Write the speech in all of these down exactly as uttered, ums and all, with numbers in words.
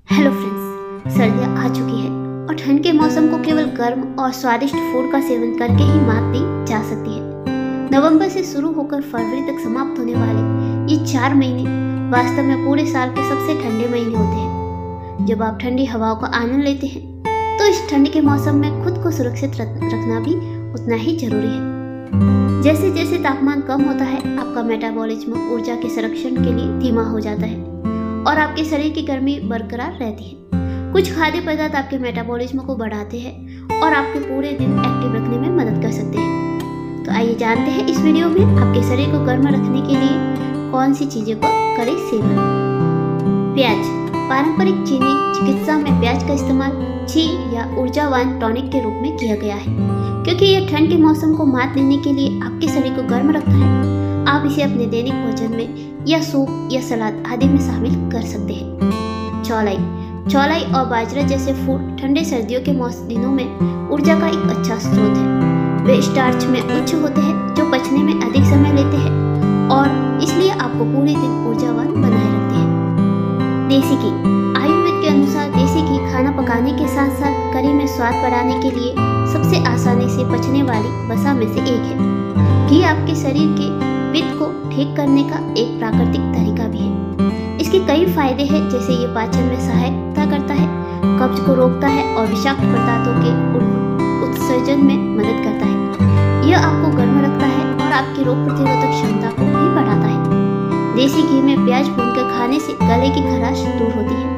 Hello friends, सर्दियाँ आ चुकी है और ठंड के मौसम को केवल गर्म और स्वादिष्ट फूड का सेवन करके ही मात दी जा सकती है। नवंबर से शुरू होकर फरवरी तक समाप्त होने वाले ये चार महीने वास्तव में पूरे साल के सबसे ठंडे महीने होते हैं। जब आप ठंडी हवाओं का आनंद लेते हैं तो इस ठंड के मौसम में खुद को सुरक्षित रखना भी उतना ही जरूरी है। जैसे जैसे तापमान कम होता है, आपका मेटाबॉलिज्म ऊर्जा के संरक्षण के लिए धीमा हो जाता है और आपके शरीर की गर्मी बरकरार रहती है। कुछ खाद्य पदार्थ आपके मेटाबॉलिज्म को बढ़ाते हैं और आपके पूरे दिन एक्टिव रखने में मदद कर सकते हैं। तो आइए जानते हैं इस वीडियो में आपके शरीर को गर्म रखने के लिए कौन सी चीजों को करें सेवन। प्याज। पारंपरिक चीनी चिकित्सा में प्याज का इस्तेमाल ची या ऊर्जावान टॉनिक के रूप में किया गया है, क्योंकि यह ठंड के मौसम को मात देने के लिए आपके शरीर को गर्म रखता है। आप इसे अपने दैनिक भोजन में या सूप या सलाद आदि में शामिल कर सकते हैं। चौलाई। चौलाई और बाजरा जैसे फूड ठंडे सर्दियों के मौसम दिनों में ऊर्जा का एक अच्छा स्रोत है। वे स्टार्च में उच्च होते हैं जो पचने में अधिक समय लेते हैं और इसलिए आपको पूरे दिन ऊर्जावान बनाए रखते हैं। देसी घी। आयुर्वेद के अनुसार देसी घी खाना पकाने के साथ साथ करी में स्वाद बढ़ाने के लिए सबसे आसानी से पचने वाली वसा में से एक है। घी आपके शरीर के पित्त को ठीक करने का एक प्राकृतिक तरीका भी है। इसके कई फायदे हैं, जैसे ये पाचन में सहायता करता है, कब्ज को रोकता है और विषाक्त पदार्थों के उत्सर्जन में मदद करता है। यह आपको गर्म रखता है और आपकी रोग प्रतिरोधक क्षमता को भी बढ़ाता है। देसी घी में प्याज भूनकर खाने से गले की खराश दूर होती है।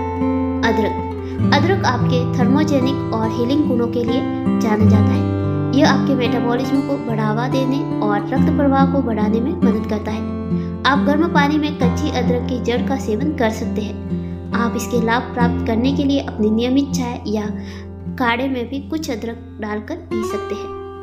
अदरक। अदरक आपके थर्मोजेनिक और हीलिंग गुणों के लिए जाना जाता है। यह आपके मेटाबॉलिज्म को बढ़ावा देने और रक्त प्रवाह को बढ़ाने में मदद करता है। आप गर्म पानी में कच्ची अदरक की जड़ का सेवन कर सकते हैं। आप इसके लाभ प्राप्त करने के लिए अपनी नियमित चाय या काढ़े में भी कुछ अदरक डालकर पी सकते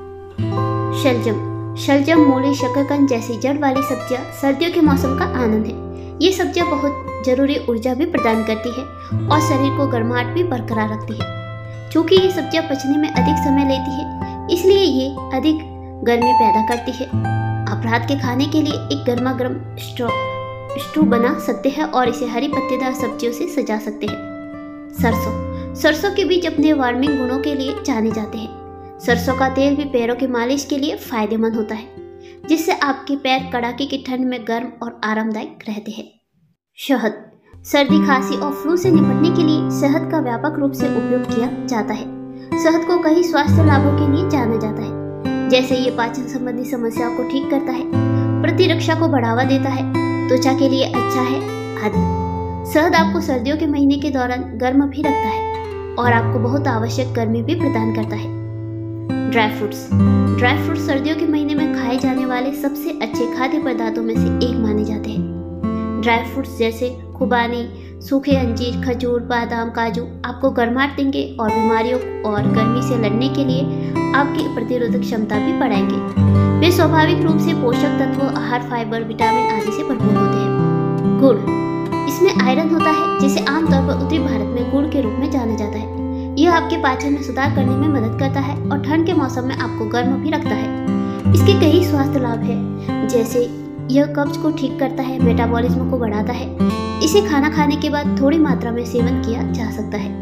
हैं। शलजम। शलजम, मूली, शकरकंद जैसी जड़ वाली सब्जियां सर्दियों के मौसम का आनंद है। ये सब्जियां बहुत जरूरी ऊर्जा भी प्रदान करती है और शरीर को गर्माहट भी बरकरार रखती है। चूँकि ये सब्जियां पचने में अधिक समय लेती है, इसलिए ये अधिक गर्मी पैदा करती है। आप रात के खाने के लिए एक गर्मा गर्म स्ट्रॉ स्टू बना सकते हैं और इसे हरी पत्तेदार सब्जियों से सजा सकते हैं। सरसों। सरसों के बीज अपने वार्मिंग गुणों के लिए जाने जाते हैं। सरसों का तेल भी पैरों की मालिश के लिए फायदेमंद होता है, जिससे आपके पैर कड़ाके की ठंड में गर्म और आरामदायक रहते हैं। शहद। सर्दी, खांसी और फ्लू से निपटने के लिए शहद का व्यापक रूप से उपयोग किया जाता है। शहद को कई स्वास्थ्य लाभों के लिए जाना जाता है, जैसे ये पाचन संबंधी समस्याओं को ठीक करता है, प्रतिरक्षा को बढ़ावा देता है, त्वचा के लिए अच्छा है आदि। शहद आपको सर्दियों के महीने के दौरान गर्म भी रखता है और आपको बहुत आवश्यक गर्मी भी प्रदान करता है। Dry fruits. ड्राई फ्रूट्स सर्दियों के महीने में खाए जाने वाले सबसे अच्छे खाद्य पदार्थों में से एक माने जाते हैं। ड्राई फ्रूट्स जैसे खुबानी, सूखे अंजीर, खजूर, बादाम, काजू आपको गर्माहट देंगे और बीमारियों और गर्मी से लड़ने के लिए आपकी प्रतिरोधक क्षमता भी बढ़ाएंगे। वे स्वाभाविक रूप से पोषक तत्वों, आहार, फाइबर, विटामिन आदि से भरपूर होते हैं। गुड़। इसमें आयरन होता है, जिसे आमतौर पर उत्तरी भारत में गुड़ के रूप में जाना जाता है। यह आपके पाचन में सुधार करने में मदद करता है और ठंड के मौसम में आपको गर्म भी रखता है। इसके कई स्वास्थ्य लाभ हैं, जैसे यह कब्ज को ठीक करता है, मेटाबॉलिज्म को बढ़ाता है। इसे खाना खाने के बाद थोड़ी मात्रा में सेवन किया जा सकता है।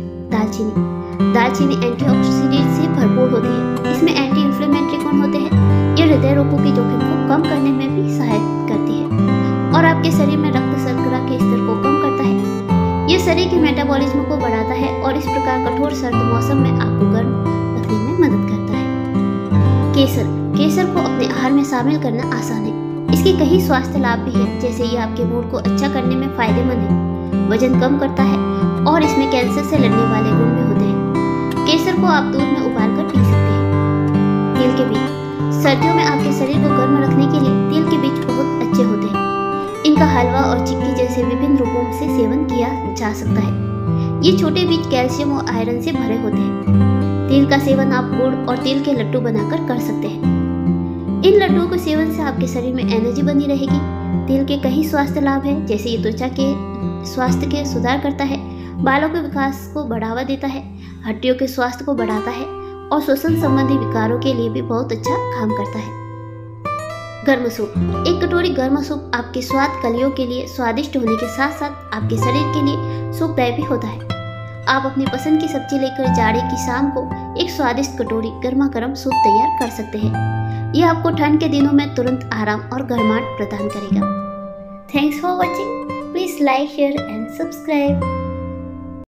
दालचीनी। दालचीनी एंटीऑक्सीडेंट से भरपूर होती है। इसमें एंटी इन्फ्लेमेटरी गुण होते हैं। यह हृदय रोगों की जोखिम को कम करने में भी सहायता करती है और आपके शरीर में रक्त शर्करा के स्तर को कम करता है। यह शरीर के मेटाबॉलिज्म को बढ़ाता है और इस प्रकार कठोर सर्द मौसम में आपको गर्म रखने में मदद करता है। केसर। केसर को अपने आहार में शामिल करना आसान है। इसके कई स्वास्थ्य लाभ भी हैं, जैसे ये आपके मूड को अच्छा करने में फायदेमंद है, वजन कम करता है और इसमें कैंसर से लड़ने वाले गुण भी होते हैं। केसर को आप दूध में उबालकर पी सकते हैं। तिल के बीज। सर्दियों में आपके शरीर को गर्म रखने के लिए तिल के बीज बहुत अच्छे होते हैं। इनका हलवा और चिक्की जैसे विभिन्न रूपों से सेवन किया जा सकता है। ये छोटे बीज कैल्शियम और आयरन से भरे होते हैं। तिल का सेवन आप गुड़ और तिल के लड्डू बनाकर कर सकते हैं। इन लड्डुओं के सेवन से आपके शरीर में एनर्जी बनी रहेगी। तिल के कई स्वास्थ्य लाभ हैं, जैसे ये त्वचा के स्वास्थ्य के सुधार करता है, बालों के विकास को बढ़ावा देता है, हड्डियों के स्वास्थ्य को बढ़ाता है और श्वसन संबंधी विकारों के लिए भी बहुत अच्छा काम करता है। गर्म सूप। एक कटोरी गर्म सूप आपके स्वाद कलियों के लिए स्वादिष्ट होने के साथ साथ आपके शरीर के लिए सुखदायक भी होता है। आप अपनी पसंद की सब्जी लेकर जाड़े की शाम को एक स्वादिष्ट कटोरी गर्मा गर्म सूप तैयार कर सकते हैं। यह आपको ठंड के दिनों में तुरंत आराम और गर्माहट प्रदान करेगा। Thanks for watching. Please like share and subscribe.